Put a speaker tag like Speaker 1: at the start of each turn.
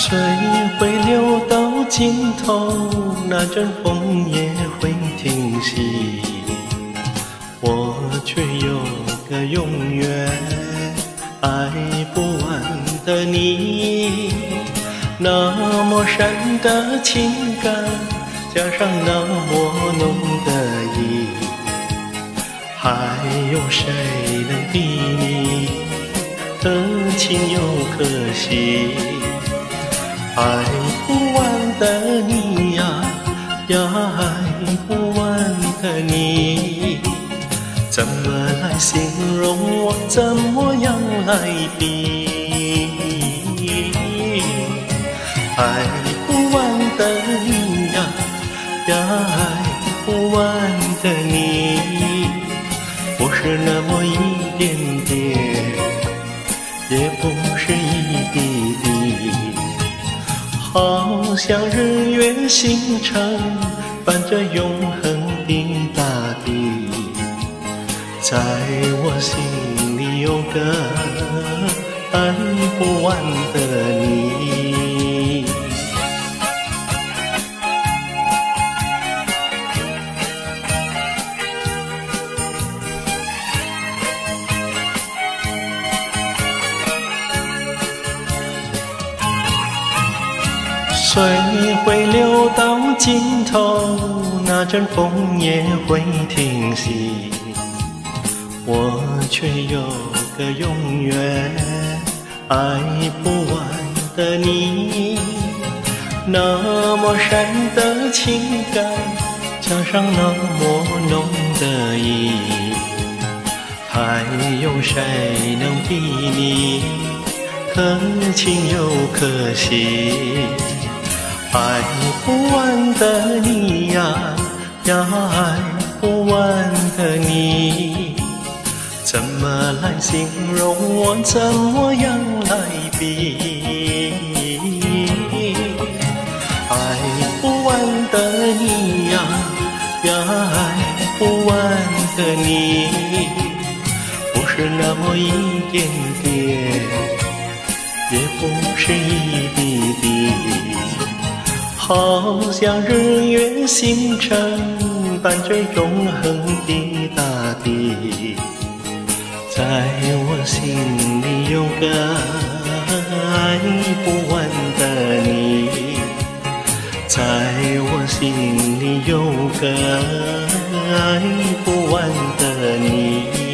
Speaker 1: 水会流到尽头，那阵风也会停息，我却有个永远爱不完的你。那么深的情感，加上那么浓的意，还有谁能比拟？可亲又可惜，爱不完的你呀，爱不完的你，怎么来形容我？怎么样来比？爱不完的你呀，爱不完的你，不是那么一点点，也不是一滴滴，好像日月星辰伴着永恒的大地，在我心里有个爱不完的你。水会流到尽头，那阵风也会停息，我却有个永远爱不完的你。那么深的情感，加上那么浓的意，还有谁能比拟？可亲又可惜，爱不完的你呀，爱不完的你，怎么来形容我？怎么样来比？爱不完的你呀，爱不完的你，不是那么一点点，也不是一滴滴，好像日月星辰伴着永恒的大地，在我心里有个爱不完的你，在我心里有个爱不完的你。